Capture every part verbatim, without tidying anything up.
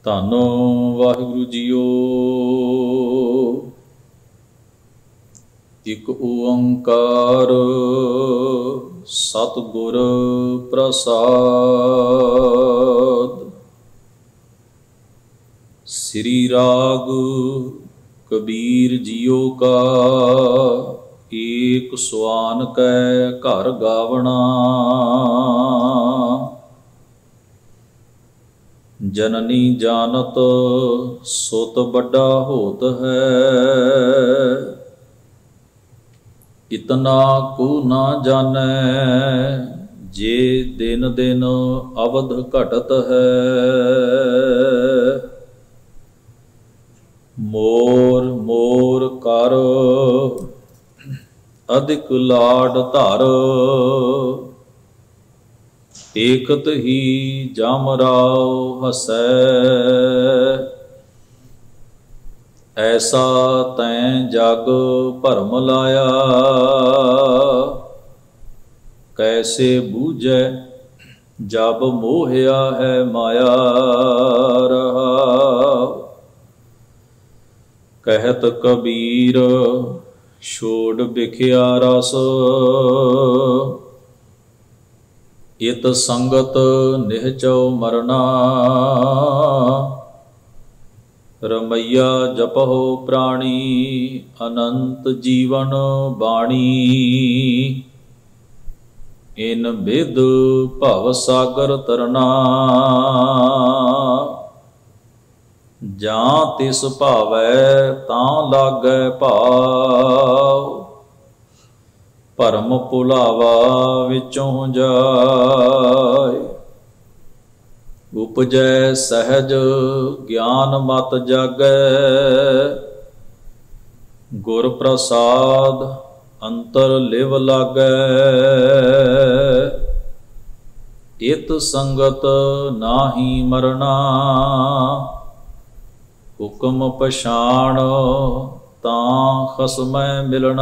ਧੰਨ ਵਾਹਿਗੁਰੂ ਜੀਓ। ਇਕ ਓੰਕਾਰ ਸਤਿਗੁਰ ਪ੍ਰਸਾਦ। ਸ੍ਰੀ ਰਾਗ ਕਬੀਰ ਜੀਓ ਕਾ ਏਕ ਸੁਆਨ ਕੈ ਘਰ ਗਾਵਣਾ। जननी जानत सुत बड़ा होत है, इतना को ना जाने जे दिन दिन अवध घटत है। मोर मोर कर अधिक लाड धर, एकत ही जम राव हसै। ऐसा तैं जग भरम लाया, कैसे बूझै जब मोहिया है माया रहा। कहत कबीर छोड़ बिखिया रस, इत संगत निहचौ मरना। रमैया जपहो प्राणी अनंत जीवन बाणी। इन बिद भव सागर तरना, जां तिस भावै तां लागै भाव। भरम भुलावा विचों जाए, उपजै सहज ज्ञान मत जागै। गुर प्रसाद अंतर लिव लागै, इत संगत नाही मरना। हुक्म पछाण तां खसमै मिलना।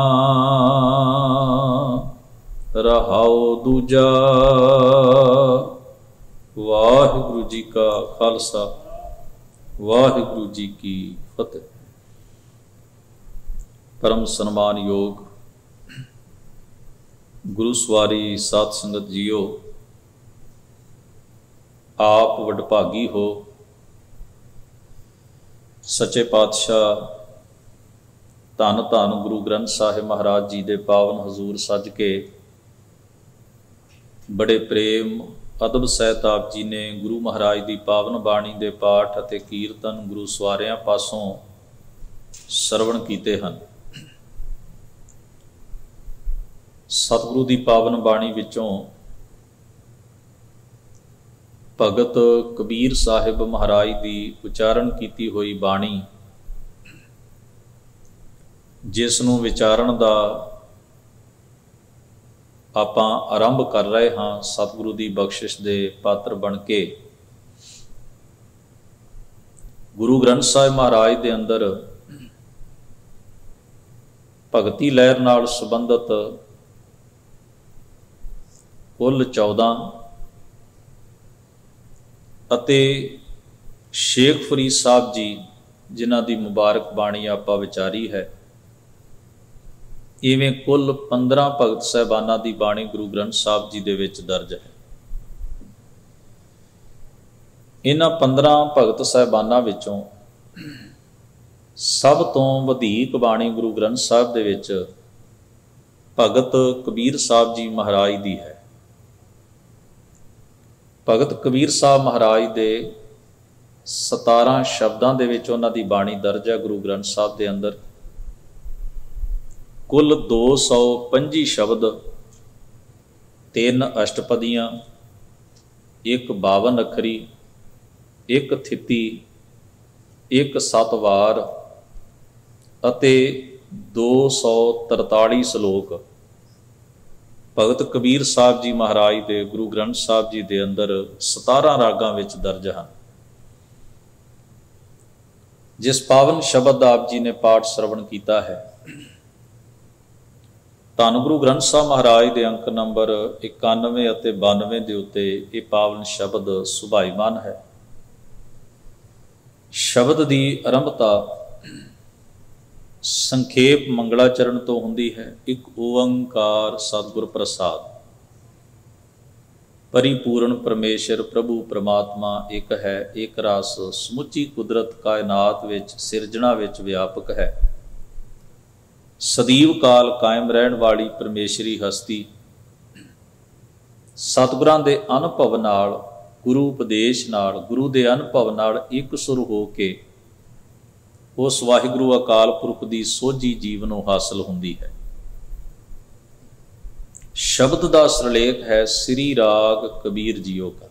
रहाओ दूजा। वाहिगुरु जी का खालसा, वाहिगुरु जी की फतेह। परम सन्मान योग गुरु सवारी साध संगत जीओ, आप वडभागी हो। सच्चे पातशाह धन धन गुरु ग्रंथ साहिब महाराज जी दे पावन हजूर सज के बड़े प्रेम अदब सहित आप जी ने गुरु महाराज की पावन बाणी के पाठ अते कीर्तन गुरु सवारियां पासों सरवण कीते हैं। सतगुरु की पावन बाणी विचों भगत कबीर साहिब महाराज की उचारण की हुई बाणी, जिस नूं विचारण दा आपां आरंभ कर रहे हाँ। सतगुरु की बख्शिश दे पात्र बन के गुरु ग्रंथ साहिब महाराज के अंदर भगती लहर नाल संबंधित कुल चौदह अते शेख फरीद साहब जी जिन्हां दी मुबारक बाणी आपां विचारी है। इवें कुल पंद्रह भगत साहबाना की बाणी गुरु ग्रंथ साहब जी दे विच दर्ज है। इन्हां पंद्रह भगत साहबाना विचों सब तो वधीक बाणी गुरु ग्रंथ साहब दे विच भगत कबीर साहब जी महाराज दी है। भगत कबीर साहब महाराज दे सतारह शब्दां दे विच उन्हां दी बाणी दर्ज है गुरु ग्रंथ साहब दे अंदर। कुल दो सौ पंजी शब्द, तीन अष्टपदियाँ, एक बावन अखरी, एक थिती, एक सतवार अते दो सौ तरताली सलोक भगत कबीर साहब जी महाराज के गुरु ग्रंथ साहब जी के अंदर सतारह रागां विच दर्ज हैं। जिस पावन शब्द आप जी ने पाठ श्रवण किया है, धन गुरु ग्रंथ साहब महाराज के अंक नंबर इक्यानवे और बानवे के उत्ते ये पावन शब्द सुभाईमान है। शब्द की आरंभता संखेप मंगलाचरण तो होंदी है। एक ओंकार सतगुर प्रसाद। परिपूर्ण परमेश्वर प्रभु परमात्मा एक है, एक रस समुची कुदरत कायनात विच सिरजना विच व्यापक है। सदीव काल कायम रहन वाली परमेश्वरी हस्ती सतगुरां दे अनुभव नाल, गुरु उपदेश नाल, गुरु दे अनुभव नाल एक सुर हो के उस वाहिगुरु अकाल पुरख की सोझी जीवनों हासिल होंदी है। शब्द का सिरलेख है श्री राग कबीर जीओ का।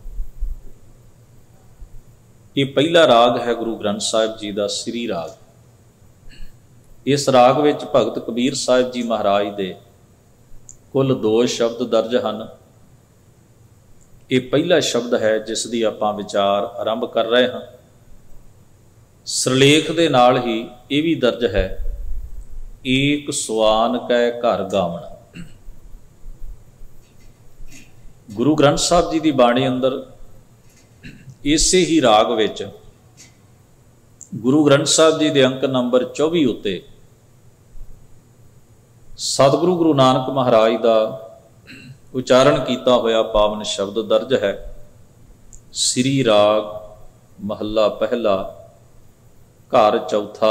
ये पहला राग है गुरु ग्रंथ साहिब जी का श्री राग। इस राग विच भगत कबीर साहिब जी महाराज दे कुल दो शब्द दर्ज हैं। ये पहला शब्द है जिसकी आपां विचार आरंभ कर रहे हैं। सिरलेख दे नाल ही ये भी दर्ज है, एक सुआन कै घर गावण। गुरु ग्रंथ साहिब जी की बाणी अंदर इसे ही राग विच गुरु ग्रंथ साहिब जी के अंक नंबर चौबी उत्ते सतगुरु गुरु नानक महाराज का उचारण किया होया पावन शब्द दर्ज है। श्री राग महला पहला घर चौथा।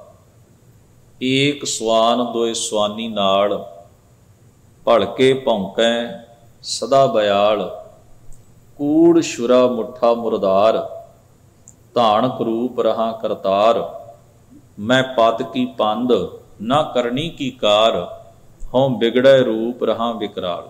एक सुआन दोए सुआनी नाल, भड़के भौंकै सदा बयाल। कूड़ शुरा मुठा मुरदार, धान करूप रहा करतार। मैं पद की पंद ना करनी की कार, हों बिगड़े रूप रहा विकराल।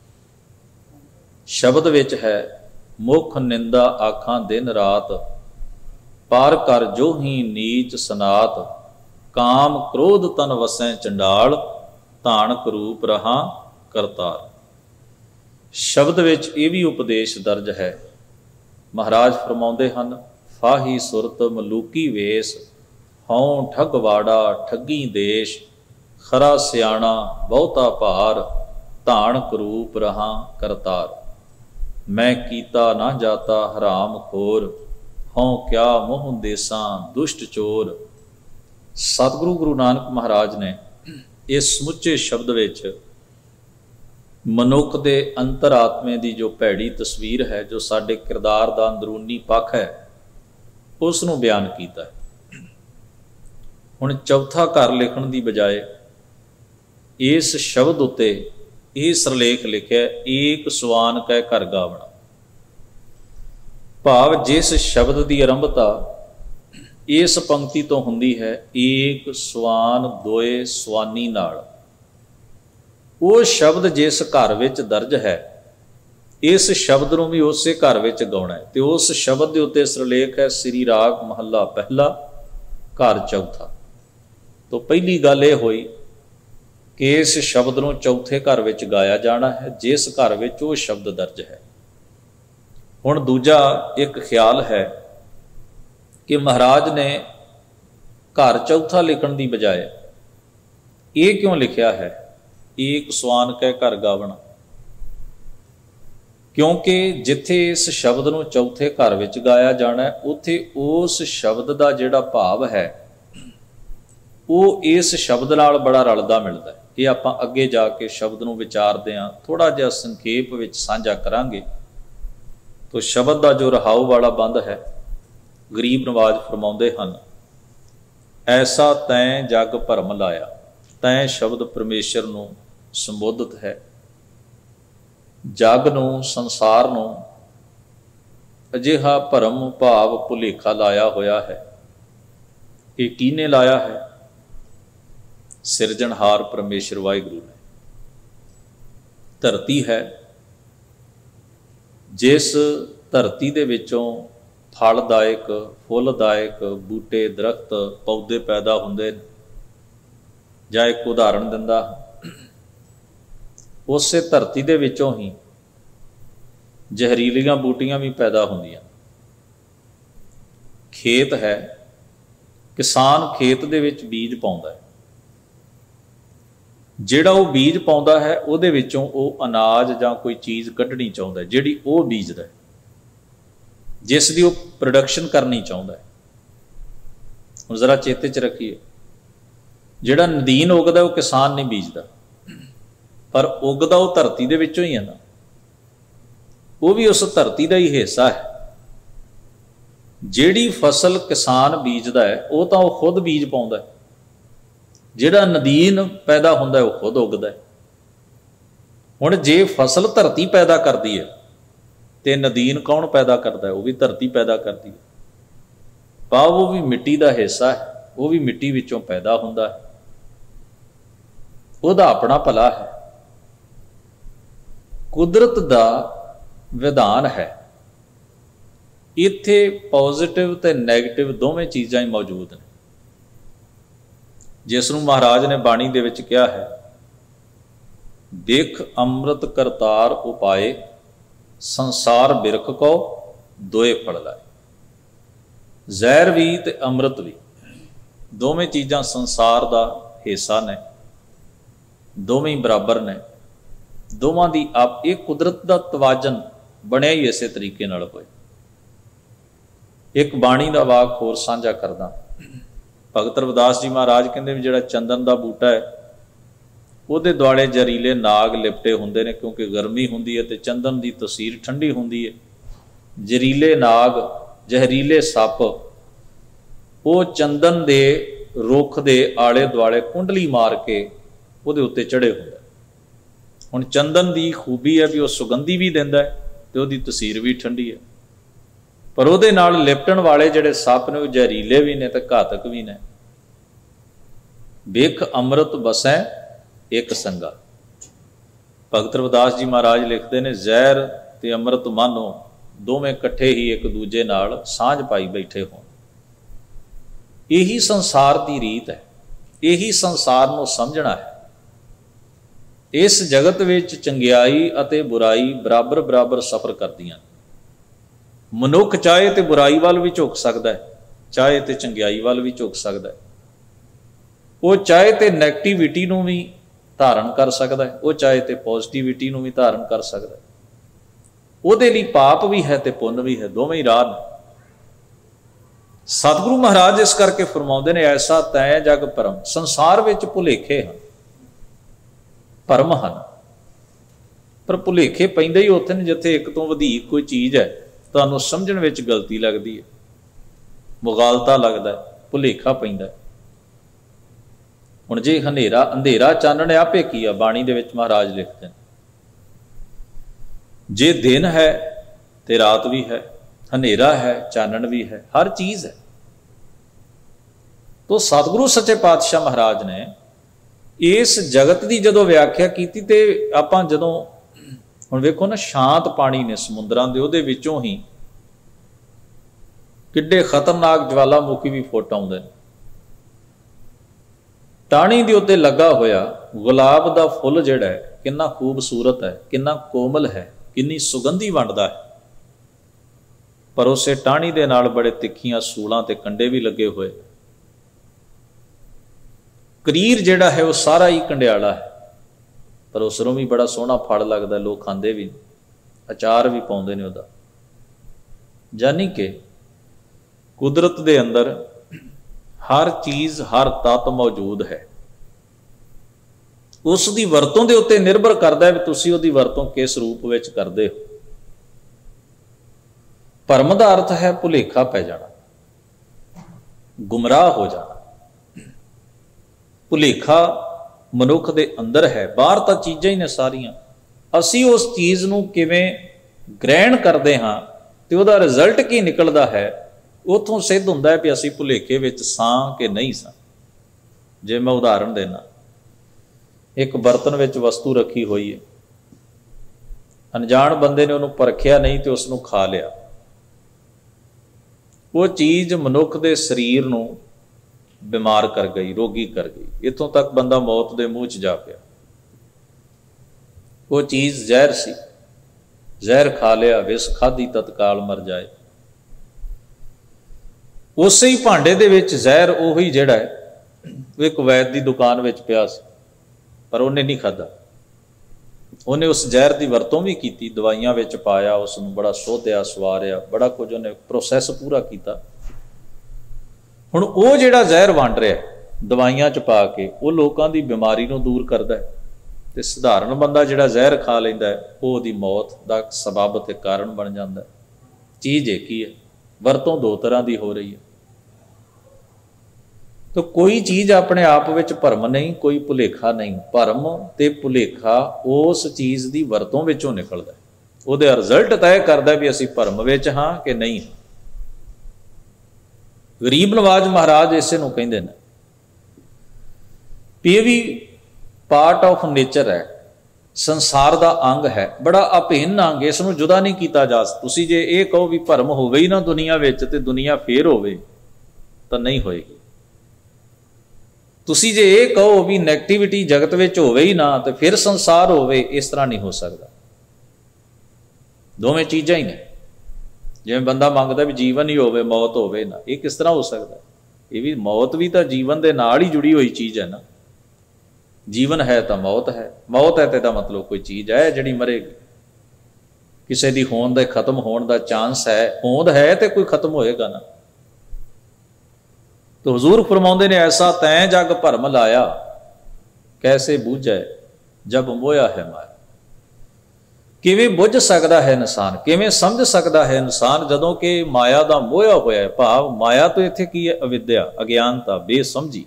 शब्द विच है मुख निंदा आखां दिन रात, पार कर जो ही नीच सनात। काम क्रोध तन वसैं चंडाल, धान करूप रहा करतार। शब्द विच ये भी उपदेश दर्ज है। महाराज फरमाउंदे हन, फाही सुरत मलूकी वेश। हों ठगवाड़ा ठगी देश, खरा सियाणा बहुता भार। धान करूप रहा करतार। मैं कीता ना जाता हराम खोर, हों क्या मोह देसां दुष्ट चोर। सतगुरु गुरु नानक महाराज ने इस समुचे शब्द विच मनुख दे अंतरात्मे की जो भैड़ी तस्वीर है, जो साडे किरदार का अंदरूनी पक्ष है, उसनूं बयान किया है। हुण चौथा घर लिखण की बजाय इस शब्द उत्ते यह सिरलेख लिखिया, एक सुआन कै घर गावणा। भाव जिस शब्द की आरंभता इस पंक्ति तो हुंदी है, एक सुआन दोए सुआनी नाल। वो शब्द जिस घर विच दर्ज है, इस शब्द नूं भी उसे घर विच गाउणा है। ते उस शब्द के उत्ते सिरलेख है श्री राग महला पहला घर चौथा। तो पहली गल ये होई कि इस शब्द नूं चौथे घर विच गाया जाना है, जिस घर विच वो शब्द दर्ज है। हुण दूजा एक ख्याल है कि महाराज ने घर चौथा लिखण की बजाय ये क्यों लिखिया है, एक सुआन कै घर गावणा। क्योंकि जिथे इस शब्द नूं चौथे घर विच गाया जाना है, उत्थे उस शब्द का जिहड़ा भाव है वो इस शब्द नाल बड़ा रलदा मिलदा है। ये आपां अगे जाके शब्द नूं विचारदे हां, थोड़ा जिहा संखेप विच साझा करांगे। तो शब्द का जो रहाऊ वाला बंद है, गरीब नवाज फरमाउंदे हन, ऐसा तैं जग भरम लाया। तैं शब्द परमेश्वर नूं संबोधित है। जग नूं संसार नूं अजिहा भरम भाव भुलेखा लाया होया है। ये किने लाया है? सिरजनहार परमेश्वर वाहिगुरू ने। धरती है, जिस धरती दे विचों फलदायक फुलदायक बूटे दरख्त पौधे पैदा होंदे ने। जां एक उदाहरण दिंदा, उस धरती दे विचों ही जहरीलियां बूटियां भी पैदा होंदियां। खेत है, किसान खेत दे विच बीज पाउंदा है। ਜਿਹੜਾ ਉਹ बीज पाउंदा है ਉਹਦੇ ਵਿੱਚੋਂ ਉਹ अनाज ਜਾਂ कोई चीज़ ਕੱਢਣੀ ਚਾਹੁੰਦਾ है, ਜਿਹੜੀ ਉਹ ਬੀਜਦਾ है, जिस दी ਉਹ प्रोडक्शन करनी चाहुंदा है। ਹੁਣ ਜ਼ਰਾ चेते च रखिए, ਜਿਹੜਾ ਨਦੀਨ ਉਗਦਾ ਉਹ किसान नहीं बीजदा, पर उगदा वो धरती दे विचों ही है ना, वो भी उस धरती का ही हिस्सा है। जिहड़ी फसल किसान बीजदा है वो तो वो खुद बीज पाउंदा है, जिहड़ा नदीन पैदा हुंदा है वो खुद उगदा है। हुण जे फसल धरती पैदा करती है तो नदीन कौन पैदा करता है? वो भी धरती पैदा करती है, पा वो भी मिट्टी का हिस्सा है, वो भी मिट्टी विचों पैदा हुंदा है, उसदा अपना भला है। कुदरत का विधान है, इत्थे पॉजिटिव ते नैगेटिव दोवें चीज़ां ही मौजूद ने, जिसनूं महाराज ने बाणी दे विच कहा है, देख अमृत करतार उपाए, संसार बिरख को दोए फल लाए। जहर भी ते अमृत भी दोवें चीज़ां संसार का हिस्सा ने, दोवें ही बराबर ने, दोवां दी आप एक कुदरत का तवाजन बनया ही इस तरीके नाल होए। एक बाणी का वाक होर साझा करदा, भगत रविदास जी महाराज कहते भी जिहड़ा चंदन का बूटा है ਉਹਦੇ ਦੁਆਲੇ ਜ਼ਹਿਰੀਲੇ नाग लिपटे ਹੁੰਦੇ ने, क्योंकि गर्मी ਹੁੰਦੀ है तो चंदन की तसीर ठंडी ਹੁੰਦੀ है। ਜ਼ਹਿਰੀਲੇ नाग ਜ਼ਹਿਰੀਲੇ सप वो चंदन के रुख के आले दुआले कुंडली मार के ਉਹਦੇ उत्ते चढ़े ਹੁੰਦੇ। हुण चंदन की खूबी है भी वह सुगंधी भी दिंदा है तो उसकी तसीर भी ठंडी है, पर ਉਹਦੇ ਨਾਲ लिपटन वाले जिहड़े सप ने वो ਜ਼ਹਿਰੀਲੇ भी ने तो घातक भी ने। ਵੇਖ अमृत बसै एक संगा, भगत रविदास जी महाराज लिखते हैं, जहर ते अमृत मानो दोवें कट्ठे ही एक दूजे नाल सांझ पाई बैठे होण। यही संसार की रीत है, यही संसार नूं समझना है। इस जगत विच चंगियाई अते बुराई बराबर बराबर सफर करदियां। मनुख चाहे तो बुराई वाल भी झुक सकता है, चाहे तो चंगियाई वाल भी झुक सकता है। वो चाहे तो नैगेटिविटी नूं भी धारण कर सकता है, वो चाहे तो पॉजिटिविटी नूं भी धारण कर सकता है। ਉਹਦੇ ਲਈ पाप भी है तो पुण्य भी है, दोवें ही राह ने। सतगुरु महाराज इस करके फरमाउंदे ने, ऐसा तै जग परम, संसार विच भुलेखे हैं, परम हैं, पर भुलेखे पैंदे ही उत्थे ने जिथे एक तो वधीक कोई चीज़ है तुहानूं समझण विच गलती लगदी है, मुगालता लगदा है, भुलेखा पैंदा है। हुण जे हनेरा अंधेरा चानण आपे की आ, बाणी दे विच महाराज लिखते हैं, जे दिन है तो रात भी है, हनेरा है चानण भी है, हर चीज़ है। तो सतगुरु सच्चे पातशाह महाराज ने इस जगत की जदों व्याख्या की तो आपां जदों हुण वेखो ना, शांत पानी ने समुद्रां दे, उहदे विचों ही किड्डे खतरनाक ज्वालामुखी भी फुट आउंदे ने। टाणी दे उत्ते लगा होया गुलाब दा फुल जिहड़ा है कितना खूबसूरत है, कितना कोमल है, कितनी सुगंधी वंडदा है, पर उसे टाणी दे नाल बड़े तिखियां सूलां ते कंडे भी लगे हुए। करीर जिहड़ा है वह सारा ही कंडियाला है, पर उसरों भी बड़ा सोहना फल लगता, लोग खांदे भी, अचार भी पाउंदे ने उहदा। जानी कि कुदरत दे अंदर हर चीज़ हर तत्व मौजूद है, उसकी वरतों के उत्ते निर्भर करता है भी तुसीं उहदी वरतों किस रूप विच करदे हो। भरम दा अर्थ है भुलेखा पै जाना, गुमराह हो जाना। भुलेखा मनुख दे अंदर है, बाहर तो चीज़ां ही ने सारियां, असी उस चीज़ नूं किवें ग्रहण करते हाँ तो उहदा रिजल्ट की निकलता है, उतों सिद्ध हुंदा है भी असी भुलेखे विच सां कि नहीं सां। जे मैं उदाहरण देना, एक बर्तन विच वस्तु रखी हुई है, अनजान बंदे ने उन्होंने परखिया नहीं तो उसनूं खा लिया, वो चीज़ मनुख दे शरीर नूं बीमार कर गई, रोगी कर गई, इतों तक बंदा मौत दे मूँह च जा पिया। वो चीज़ जहर सी, जहर खा लिया, विष खाधी तत्काल मर जाए। उस ही भांडे दे विच जहर उही जिहड़ा है वो एक वैद की दुकान विच पिया सी, पर उन्हें नहीं खाधा, उन्हें उस जहर की वरतों भी की, दवाइयां विच पाया, उसनूं बड़ा सोधिया सवारिया, बड़ा कुछ उन्हें प्रोसैस पूरा किया, हुण वो जिहड़ा जहर वंड रहा दवाइयां च पा के वो लोगों की बीमारी को दूर करता है, तो सधारण बंदा जिहड़ा जहर खा लैंदा है वो उहदी मौत का सबब ते कारण बन जाता है। चीज़ एक ही है, वरतों दो तरह की हो रही है। तो कोई चीज़ अपने आप विच भरम नहीं, कोई भुलेखा नहीं। भरम ते भुलेखा उस चीज़ की वरतों विचों निकलदा है, उहदा रिजल्ट तय करदा भी असीं भरम विच हां कि नहीं। गरीब नवाज महाराज इसे नूं कहिंदे ने भी ये भी पार्ट ऑफ नेचर है, संसार का अंग है, बड़ा अभिन्न अंग, इसनूं जुदा नहीं किया जा सकता। तुसीं जे ये कहो भी भरम होवे ही ना दुनिया विच ते दुनिया फेर होवे तो नहीं होएगी। तुसीं जे ये कहो भी नैगेटिविटी जगत विच होवे ही ना तो फिर संसार होवे, इस तरह नहीं हो सकता। दोवें चीज़ां ही ने। जिवें बंदा मंगदा भी जीवन ही होवे मौत होवे ना, ये किस तरह हो सकता? ये भी मौत भी तो जीवन के नाल ही जुड़ी हुई चीज़ है ना। जीवन है तो मौत है, मौत है तो इसदा मतलब कोई चीज़ है जिहड़ी मरेगी। किसी की होंद दे खत्म होने का चांस है, होंद है तो कोई खत्म होएगा ना। तो हुजूर फरमाउंदे ने ऐसा तैं जग भरम लाया कैसे बूझे जब मोया है माया। किवें बुझ सकता है इंसान, किवें समझ सकता है इंसान जदों कि माया का मोया होया है। भाव माया तो इत्थे की है? अविद्या, अज्ञानता, बेसमझी।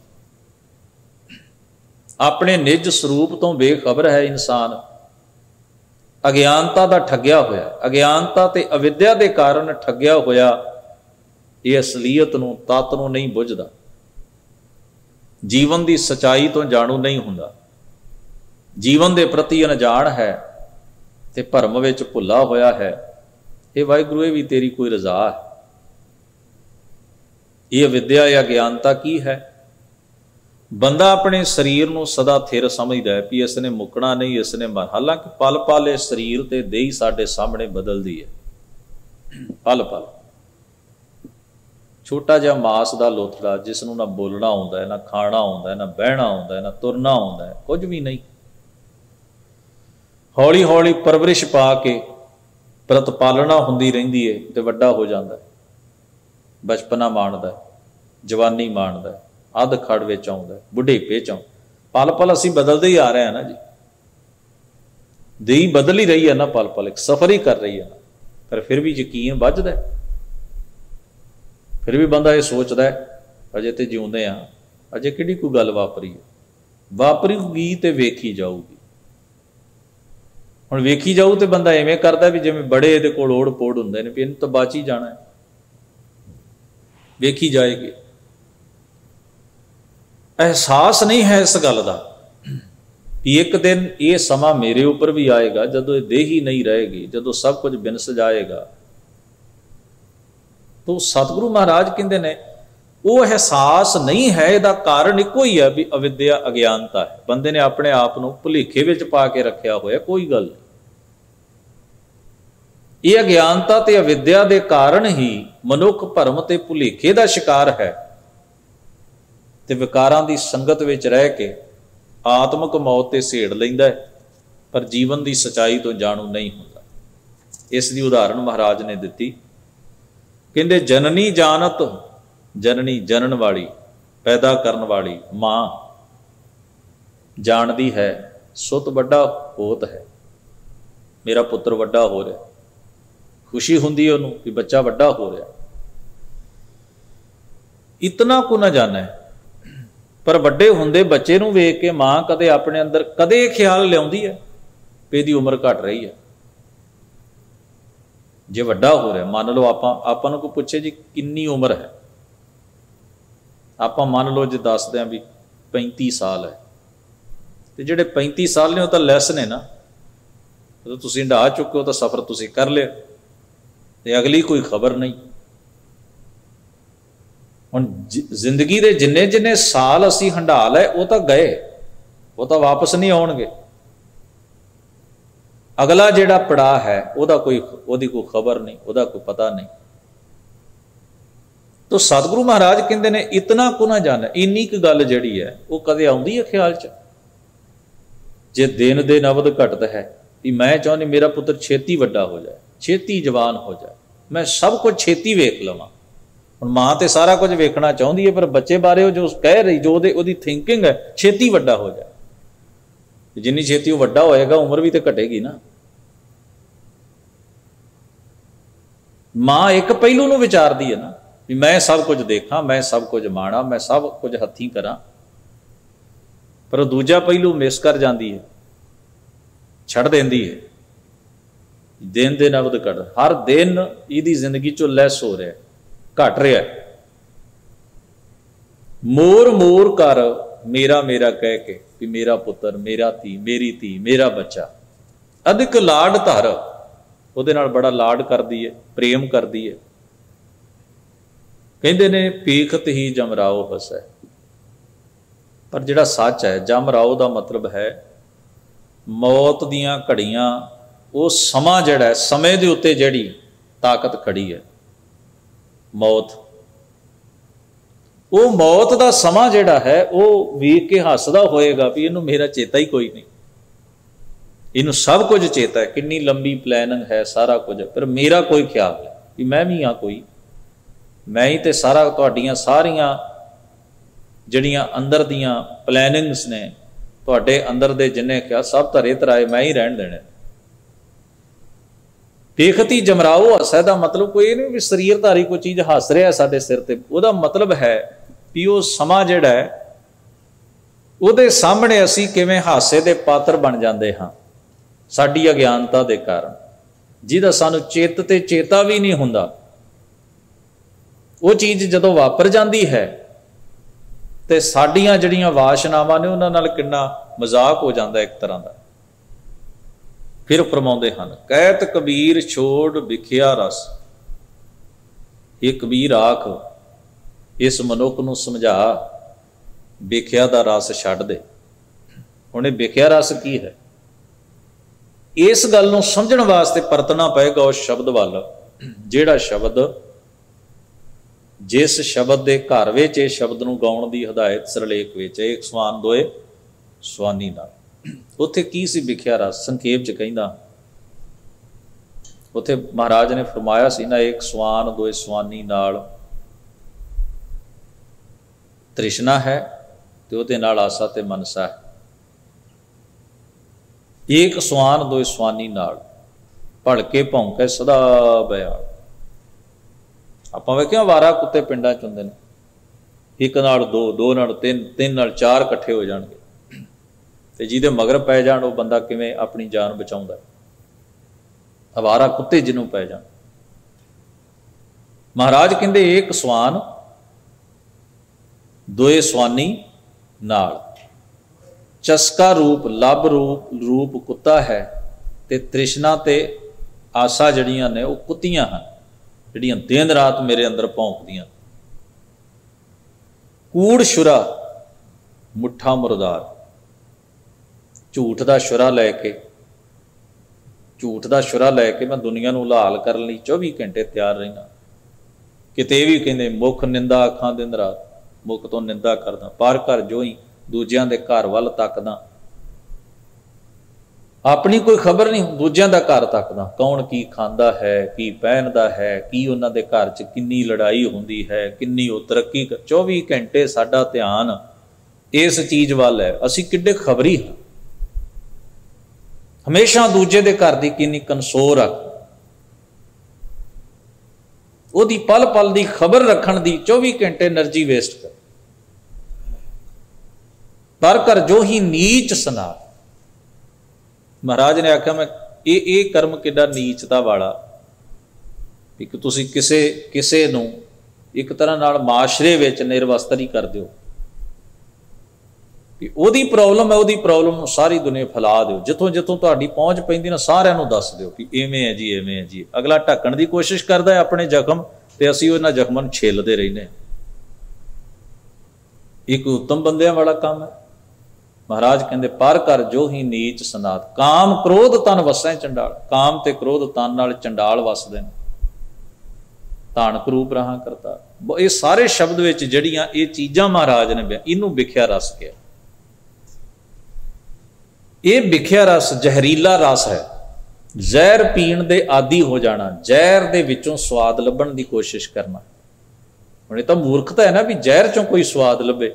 अपने निज स्वरूप तो बेखबर है इंसान, अज्ञानता का ठग्या होया। अज्ञानता ते अविद्या के कारण ठग्या होया, ये असलीयत नूं तत्त नूं नहीं बुझदा, जीवन की सच्चाई तो जाणू नहीं हुंदा, जीवन के प्रति अनजान है ते भरम विच भुला होया है। ये वाहिगुरू भी तेरी कोई रजा है। ये विद्या या ज्ञानता की है? बंदा अपने शरीर नूं सदा थिर समझदा है भी इसने मुकना नहीं, इसने मर। हालांकि पल पल इस शरीर ते देही साडे सामने बदलदी है, पल पल। छोटा जिहा मास का लोथड़ा जिसनूं ना बोलना आउंदा है, ना खाना आउंदा है, ना बहना आउंदा है, ना तुरना आउंदा है, कुछ भी नहीं। हौली हौली परवरिश पा के प्रतिपालना हुंदी रहिंदी है ते वड्डा हो जाता है। बचपना माणदा है, जवानी माणदा है, अध खड़ विच आउंदा है, बुढ़ेपे च पल पल असीं बदलते ही आ रहे हैं ना जी। देही बदल ही रही है ना, पल पल एक सफर ही कर रही है ना। पर फिर भी यकीन बचदा है, फिर भी बंदा ये सोचता है अजे तो जिउंदे आ, अजे किहड़ी कोई गल वापरी है। वापरूगी तो वेखी जाऊगी। हुण वेखी जाऊ तो बंदा इवें करता भी जिवें बड़े इहदे कोल ओड़ पोड़ हुंदे ने भी इहनूं तां बच ही जाना है, वेखी जाएगी। एहसास नहीं है इस गल का भी एक दिन ये समा मेरे ऊपर भी आएगा जदों देह ही नहीं रहेगी, जदों सब कुछ बिनस जाएगा। तो सतगुरु महाराज कहते ने वो एहसास नहीं है, इसका कारण इको ही है भी अविद्या अज्ञानता है। बंदे ने अपने आप को भुलेखे विच पा के रखा होया, कोई गल नहीं। ये अज्ञानता ते अविद्या के कारण ही मनुख भरम ते भुलेखे का शिकार है ते विकारां दी संगत विच रह के आत्मक मौत ते सेड़ लैंदा है, पर जीवन की सच्चाई तो जाणू नहीं हुंदा। इसकी उदाहरण महाराज ने दिती, कहंदे जननी जानत, जननी जनन वाली, पैदा करन वाली मां जानदी है सुत वड्डा होत है, मेरा पुत्र वड्डा हो रहा। खुशी हुंदी है उन्होंने कि बच्चा वड्डा हो रहा। इतना को ना जाना है, पर वड्डे हुंदे बच्चे नूं वेख के मां कदे अपने अंदर कदे ख्याल लियाउंदी है भी इहदी उम्र घट रही है। जे वड्डा हो रहा, मान लो आपां आपां नूं कोई पुछे जी किन्नी उम्र है, आपां मान लो जे दसदे आ भी पैंती साल है, तो जिहड़े पैंती साल ने वो तो लैस ने ना, तो तुसीं ढा चुके हो तो सफ़र तुसीं कर लिया, तो अगली कोई खबर नहीं। हुण जिंदगी के जिन्ने जिन्ने साल असीं हंडा लए वो तो गए, वो तो वापस नहीं आउणगे। अगला जिहड़ा पड़ा है वह कोई वही कोई खबर नहीं, वह कोई पता नहीं। तो सतगुरु महाराज कहते हैं इतना को ना जाना, इन्नी क गल जिहड़ी है वो कदे आउंदी है ख्याल च। जे दिन दिन अवध घटता है कि मैं चाहनी मेरा पुत्र छेती वड्डा हो जाए, छेती जवान हो जाए, मैं सब कुछ छेती वेख लवां। हुण माँ तो सारा कुछ वेखना चाहती है, पर बच्चे बारे जो कह रही, जो ਉਹਦੀ थिंकिंग है, छेती वड्डा हो जाए। जिन्नी छेती वो वड्डा होएगा उम्र भी तो घटेगी ना। माँ एक पहलू नूं विचारदी है ना भी मैं सब कुछ देखा, मैं सब कुछ माणा, मैं सब कुछ हथी करा, पर दूजा पहलू मिस कर जाती है, छड़ देंदी है। दिन दिन अवध घट, हर दिन इहदी जिंदगी चो लैस हो रहा है, घट रहा है। मोर मोर कर मेरा मेरा कह के कि मेरा पुत्र, मेरा धी, मेरी धी, मेरा बच्चा, अधिक लाड धर, ਉਹਦੇ ਨਾਲ बड़ा लाड करती है, प्रेम करती है। कहते ने पीखत ही जमराओ हसै, पर जिहड़ा सच है जमराओ का मतलब है मौत दियां घड़ियां, वो समा जिहड़ा है, समय के उत्ते जिहड़ी ताकत खड़ी है मौत, वो मौत का समा जिहड़ा है वो वेख के हसदा होएगा भी इनू मेरा चेता ही कोई नहीं, इनू सब कुछ चेता है, कितनी लंबी प्लैनिंग है, सारा कुछ, पर मेरा कोई ख्याल है कि मैं भी हाँ कोई, मैं ही तो सारा तुहाडियां सारियां जड़ियां अंदर दियां प्लैनिंग्स ने, तुहाडे अंदर दे जिन्ने क्या सब धरे तराए मैं ही रहन देने। देखती जमराओ हसै दा मतलब कोई नहीं भी शरीरधारी कोई चीज़ हस रहा है साडे सिर ते, उहदा मतलब है भी वो समा जिहड़ा है उहदे सामने असीं किवें हासे दे पात्र बन जांदे हां साडी अज्ञानता के कारण, जिहदा सानू चेत ते चेता भी नहीं हुंदा। वो चीज़ जदों वापर जाती है तो साडियां जड़ियां वासनावां ने उन्हां नाल किन्ना मजाक हो जाता एक तरह का। फिर फरमाउंदे हन कहत कबीर छोड़ विखिया रस, ये कबीर आख इस मनुख नूं समझा विखिया दा रस छड्ड दे। हुण इह विखिया रस की है, इस गल नूं समझण वास्ते परतना पएगा उस शब्द वाल, जिहड़ा शब्द जिस शब्द के घर विच इस शब्द नूं गाउण दी हदायत सरलेख विच एक सवान दोए सवानी नाल। उत्थे की सी विखिया रस, संखेप च कहिंदा उत्थे महाराज ने फरमाया सी ना, एक सवान दोए सवानी नाल तृष्णा है ते उहदे नाल आसा ते मनसा है। एक सवान दो सवानी नाल भड़के भौंके सदा बयाल। आपां वेखिया वारा कुत्ते पिंडां च हुंदे ने, एक नाल दो, दो नाल तीन, तीन नाल चार इकट्ठे हो जाणगे ते जिहदे मगर पै जाण वो बंदा किवें अपनी जान बचाउंदा। अवारा कुत्ते जिन्हों पै जाण। महाराज कहंदे एक सवान दोए सवानी नाल, चस्का रूप लभ रूप रूप कुत्ता है ते तृष्णा ते आसा जड़ियां ने वो कुत्तियां हैं जड़ियां दिन रात मेरे अंदर भौंकदियां। कूड़ शुरा मुठा मुरदार, झूठ का शुरा लैके झूठ का शुरा लैके मैं दुनिया नूं लाल करने लई चौबी घंटे तैयार रहना। किते भी कहंदे मुख निंदा अखां दिन रात, मुख तो निंदा करदा, पर घर जो ही दूजियां दे घर वल तकदा, अपनी कोई खबर नहीं, दूजियां दा घर तकदा, कौन की खांदा है, की पहनदा है, की उन्हां दे घर च किन्नी लड़ाई हुंदी है, किन्नी वो तरक्की। चौबी घंटे साडा ध्यान इस चीज़ वाल है, असीं किड्डे खबरी हां। हमेशा दूजे दे घर दी किन्नी कंसोर आ, उहदी पल पल दी खबर रखण दी चौबी घंटे एनर्जी वेस्ट कर। पर कर जो ही नीच सना, महाराज ने आख्या मैं ये ये कर्म किड्डा नीचता वाला कि तुसी किसे किसे नूं एक तरह नाल माशरे विच निर्वस्तर ही कर दिओ कि ओदी प्रॉब्लम है, ओदी प्रॉब्लम नूं सारी दुनिया फैला दिओ, जिथों जिथों तुहाडी पहुंच पैंदी ना सारिआं नूं दस दिओ कि इवें है जी इवें है जी। अगला ढकण दी कोशिश करदा है अपने जख्म ते असीं उन्हां जख्मां नूं छेलदे रहिंदे। एक उत्तम बंदियां वाला काम है। महाराज कहते पर कर जो ही नीच सनात, काम क्रोध तन वसै चंडाल, काम ते क्रोध तन नाल चंडाल वसदे ने, धानक रूप रहा करता। ये सारे शब्द विच जड़ियां ये चीज़ां महाराज ने इनू विखिया रस कहा। ये विखिया रस जहरीला रस है, जहर पीण दे आदि हो जाना, जहर दे विचों स्वाद लभण दी कोशिश करना। हुण ये तां मूर्खता है ना भी जहर चों कोई स्वाद लभे।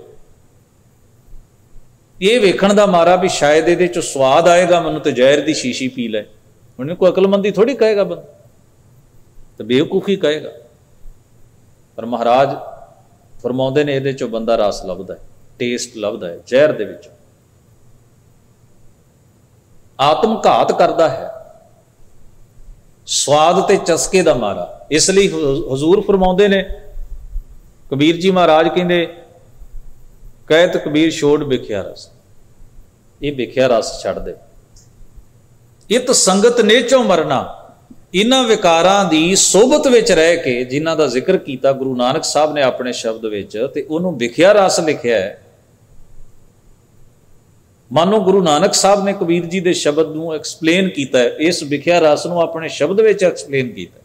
ये वेखण दा मारा भी शायद इहदे चों स्वाद आएगा, मैनूं तो जहर दी शीशी पी लै। हुण कोई अकलमंदी थोड़ी कहेगा बंदा, तो बेवकूफ़ी कहेगा। पर महाराज फरमाउंदे ने इहदे चों बंदा रस लभदा है, टेस्ट लभदा है जहर दे विचों। आत्म घात करदा है स्वाद ते चस्के दा मारा। इसलिए हजूर फरमाउंदे ने, कबीर जी महाराज कहंदे कहत कबीर छोड़ विख्या रस, ये विख्या रस छड्ड दे। इत संगत नेचों मरना, इन्हां विकारां दी सोबत विच रह के जिन्हां दा जिक्र कीता गुरु नानक साहब ने अपने शब्द विच, ते उहनूं विख्या रस लिखिया है। मानो गुरु नानक साहब ने कबीर जी के शब्द नूं एक्सप्लेन किया है, इस विख्या रस नूं अपने शब्द विच एक्सप्लेन किया।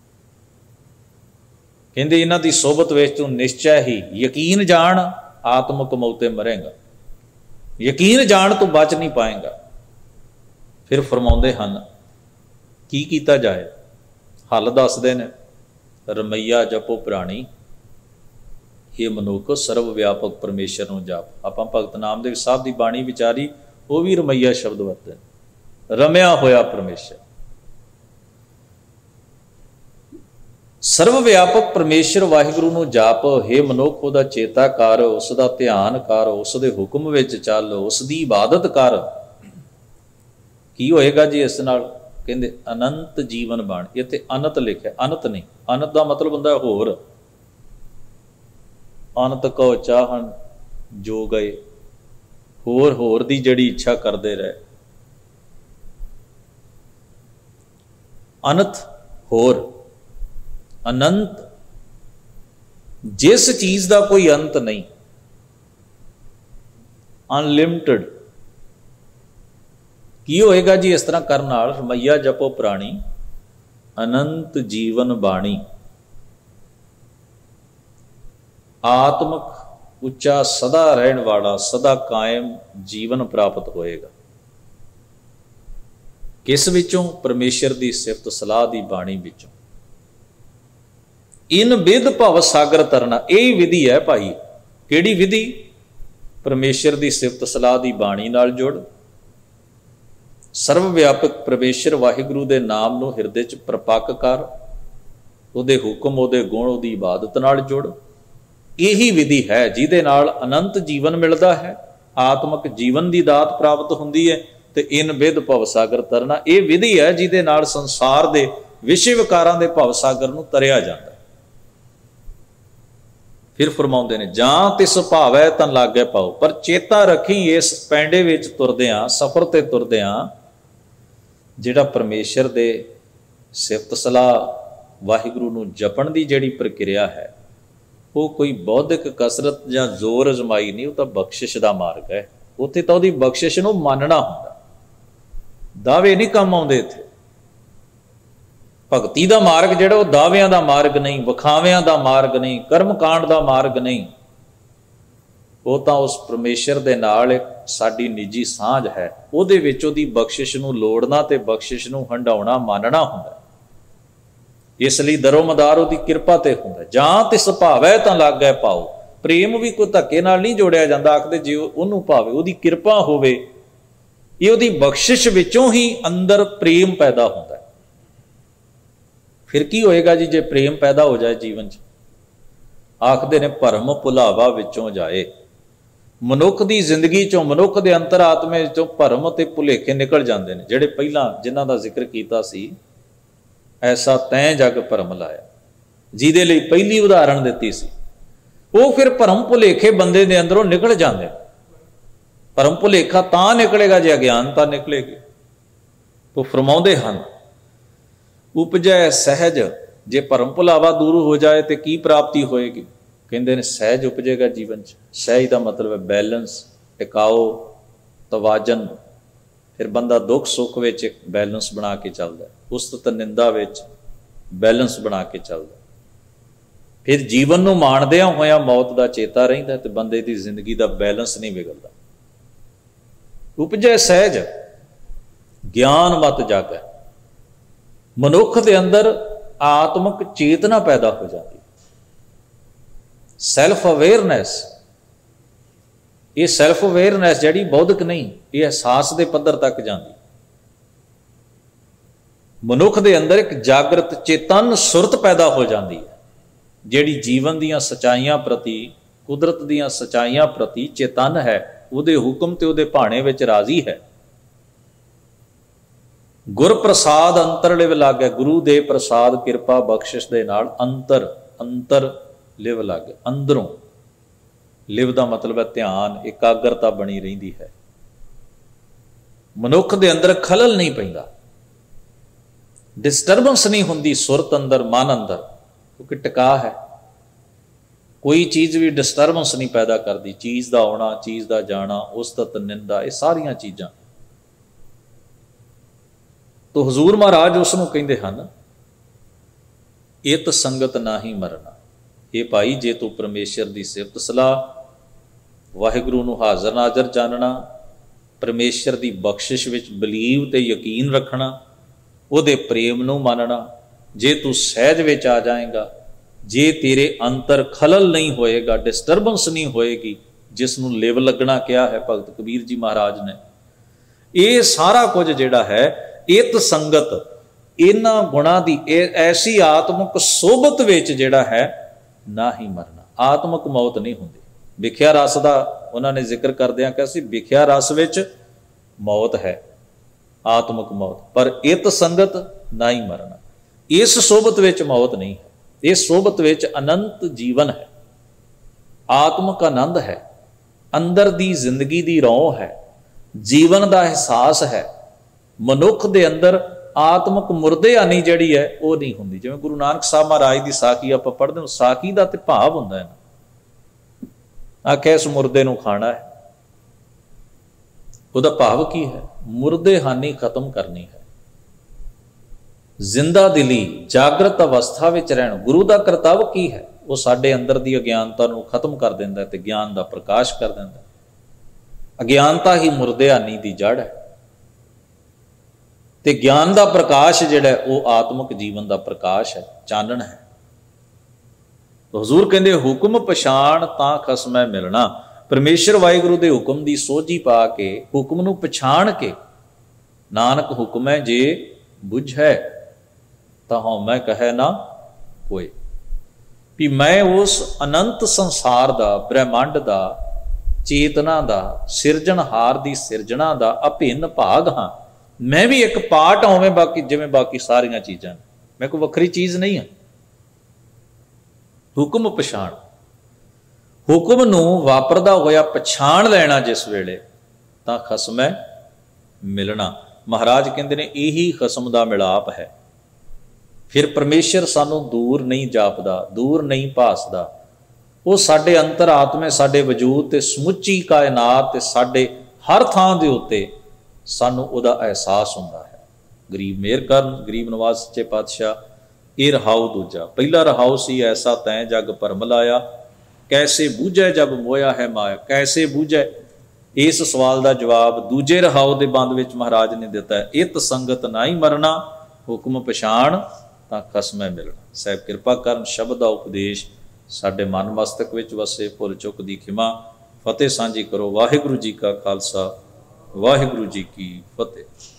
कहंदे इन्हां दी सोबत विच तूं निश्चय ही यकीन जान आत्मक मौते मरेगा, यकीन जान तू बच नहीं पाएगा। फिर फरमाउंदे हन की कीता जाए, हल दसदे ने, रमैया जपो प्राणी, ये मनुख सर्व व्यापक परमेश्वर नूं जाप। आपां भगत नामदेव साहब की बाणी विचारी, वो भी रमैया शब्द वरते, रमिया होया परमेश्वर। सर्व व्यापक परमेश्वर वाहिगुरू नूं जाप, हे मनुख उहदा चेता कर, उसका ध्यान कर, उसदे हुक्म विच चल, उसकी इबादत कर। की होएगा जी इस नाल? कहंदे अनंत जीवन बण। इत्थे अनंत लिखिआ, अनंत नहीं। अनंत का मतलब हुंदा होर, अनंत को चाहन जो गए, होर होर दी जड़ी इच्छा करते रहे। अनंत होर, अनंत जिस चीज का कोई अंत नहीं, अनलिमिटेड। की होएगा जी इस तरह करने नाल? रमैया जपो प्राणी, अनंत जीवन बाणी। आत्मक उच्चा सदा रहने वाला, सदा कायम जीवन प्राप्त होएगा। किस विचों? परमेश्वर की सिफत सलाह की बाणी विचों। इन विध भव सागर तरना, यही विधि है भाई। किहड़ी विधि? परमेश्वर की सिफत सलाह की बाणी नाल जुड़, सर्व व्यापक परमेश्वर वाहिगुरू के नाम नूं हिरदे च प्रपक्क कर, उहदे हुक्म उहदे गुण उहदी इबादत नाल जुड़। यही विधि है जिहदे नाल अनंत जीवन मिलता है, आत्मक जीवन की दात प्राप्त हुंदी है। ते इन विध भव सागर तरना, ये विधि है जिहदे नाल संसार के विषय विकारां दे भव सागर नूं तरिया जाता है। फिर फरमाउंदे ने, जां तिस भावै तां लागै पाओ। पर चेता रखी, इस पैंडे विच तुरदिआं, सफर ते तुरदिआं, जिहड़ा परमेश्वर दे सिफत सलाह वाहिगुरू नूं जपण दी जिहड़ी प्रक्रिया है, वो कोई बौद्धिक कसरत जां जोर अजमाई नहीं, वो तो बख्शिश का मार्ग है। उत्थे तो उहदी बख्शिश नूं मानना हुंदा, दावे नहीं काम आउंदे। इत्थे भगती का मार्ग जिहड़ा वो दावियां का मार्ग नहीं, विखावियां का मार्ग नहीं, कर्म कांड का मार्ग नहीं। वो तो उस परमेश्वर दे नाल एक साडी निजी सांझ है, उहदे विच उहदी बख्शिश नूं लोड़ना ते बख्शिश नूं हंडाउणा मानना हुंदा। इसलिए दरोमदार उहदी किरपा ते हुंदा। जां तिस भावै तां लागै पाओ। प्रेम भी कोई धक्के नाल नहीं जोड़िया जांदा, आखदे जे उहनूं भावे, उहदी किरपा होवे, ये उहदी बख्शिश विचों ही अंदर प्रेम पैदा हुंदा। फिर की होएगा जी जे प्रेम पैदा हो जाए जीवन च? आखदे ने भरम भुलावा विचों जाए। मनुख की जिंदगी चों, मनुख के अंतर आत्मे चों भरम ते भुलेखे निकल जाते हैं, जिहड़े पहलां जिन्हां दा जिक्र कीता सी। ऐसा तैं जग भरम लाया, जिहदे लई पहली उदाहरण दित्ती सी। वो फिर भरम भुलेखे बंदे दे अंदरों निकल जाते। भरम भुलेखा तां निकलेगा जे अज्ञानता निकलेगी। तो फरमाउंदे हन, उपजै सहज, जे भरम भुलावा दूर हो जाए तो की प्राप्ति होएगी? कहते हैं सहज उपजेगा जीवन च। सहज का मतलब है बैलेंस, टिकाओ, तवाजन। फिर बंदा दुख सुख विच एक बैलेंस बना के चलता है, उस्तत निंदा विच बैलेंस बना के चलता। फिर जीवन नूं माणदिआं होया मौत का चेता रहिंदा ते बंदे की जिंदगी का बैलेंस नहीं बिगड़ता। उपजै सहज, ज्ञान मत जागै। मनुख के अंदर आत्मक चेतना पैदा हो जाती। सैल्फ अवेयरनैस, ये सैल्फ अवेयरनैस जी बौद्धिक नहीं, ये एहसास के पद्धर तक जाती। मनुख के अंदर एक जागृत चेतन सुरत पैदा हो जाती है, जिहड़ी जीवन दीयां सच्चाइयां प्रति, कुदरत दीयां सच्चाइयां प्रति चेतन है, उहदे हुक्म ते उहदे भाणे विच राजी है। गुर प्रसाद अंतर लिव लागे, गुरु दे प्रसाद किरपा बख्शिश दे नाल अंतर, अंतर लिव लागे, अंदरों। लिव का मतलब है ध्यान, एकाग्रता बनी रही है। मनुख दे अंदर खलल नहीं पैंदा, डिस्टर्बेंस नहीं होंदी सुरत अंदर, मन अंदर, क्योंकि टिका है। कोई चीज़ भी डिस्टर्बेंस नहीं पैदा करती, चीज़ का आना, चीज़ का जाना, उस्तत निंदा, ये सारिया चीज़ां। तो हजूर महाराज उसनूं कहंदे हन, इत संगत ना ही मरना। ये भाई, जे तू परमेश्वर की सिफत सलाह, वाहिगुरू नूं हाज़र नाज़र जानना, परमेश्वर की बख्शिश विच बलीव ते यकीन रखना, उहदे प्रेम नूं मनना, जे तू सहज विच आ जाएगा, जे तेरे अंतर खलल नहीं होएगा, डिस्टर्बेंस नहीं होएगी, जिसनूं लिव लगना कहा है भगत कबीर जी महाराज ने, ये सारा कुछ जिहड़ा है इत संगत, इन्हां गुणां दी ऐसी आत्मक सोबत विच जिहड़ा है ना ही मरना। आत्मक मौत नहीं होंदी। विख्या रस का उन्होंने जिक्र करदियां कहा सी, विख्या रस विच मौत है, आत्मक मौत, पर इत संगत ना ही मरना। इस सोबत विच मौत नहीं है, इस सोबत विच अनंत जीवन है, आत्मक आनंद है, अंदर दी जिंदगी दी रौं है, जीवन का एहसास है। मनुख दे अंदर आत्मक मुरदेहानी जिहड़ी है वो नहीं होंदी। जिवें गुरु नानक साहब महाराज की साखी आपां पढ़दे हां, साखी का तो भाव हुंदा है ना, आख्या इस मुरदे नूं खाना है, उहदा भाव की है? मुरदेहानी खत्म करनी है, जिंदा दिली जागृत अवस्था विच रहण। गुरु का करतव्य की है? वो साडे अंदर दी अज्ञानता नूं खत्म कर दिंदा ते ज्ञान का प्रकाश कर दिंदा। अज्ञानता ही मुरदेहानी की जड़ है, ते ज्ञान का प्रकाश जिहड़ा वो आत्मक जीवन का प्रकाश है, चानण है। तो हजूर कहते हुक्म पछाण तां खसमै मिलना। परमेश्वर वाहिगुरू के हुक्म की सोझी पा के, हुक्म नूं पछाण के, नानक हुक्म है जे बुझै तां हउमै कहे ना कोई। भी मैं उस अनंत संसार का, ब्रह्मंड का, चेतना का, सिरजनहार की सिरजना का अभिन्न भाग हाँ। मैं भी एक पार्ट होवे बाकी, जिवें बाकी सारिया चीज़ां, मैं कोई वखरी चीज़ नहीं है। हुक्म पछाण, हुक्म नूं वापरदा होया पछाण लेना जिस वेले, तां खसमै मिलना। महाराज कहते ने यही खसम का मिलाप है। फिर परमेश्वर सानू दूर नहीं जापदा, दूर नहीं भासदा, वो साडे अंतर आत्मे, साडे वजूद ते समुची कायनात ते साडे हर थां दे उत्ते सानू उहदा एहसास हुंदा है। गरीब मेहर करन, गरीब नवाज सच्चे पातशाह। ये रहाऊ दूजा, पहला रहाऊ सी ऐसा तैं जग भरम लाया, कैसे बूझे जब मोया है माया, कैसे बूझे। इस सवाल का जवाब दूजे रहाऊ के बंद विच महाराज ने दिता है, इत संगत ना ही मरना, हुक्म पछाण तां खसमै मिलना। साहिब किरपा करन, शब्द का उपदेश साडे मन मस्तक विच वसे, भुल चुक दी खिमा। फतेह सांझी करो। वाहिगुरू जी का खालसा, वाहिगुरू जी की फतेह।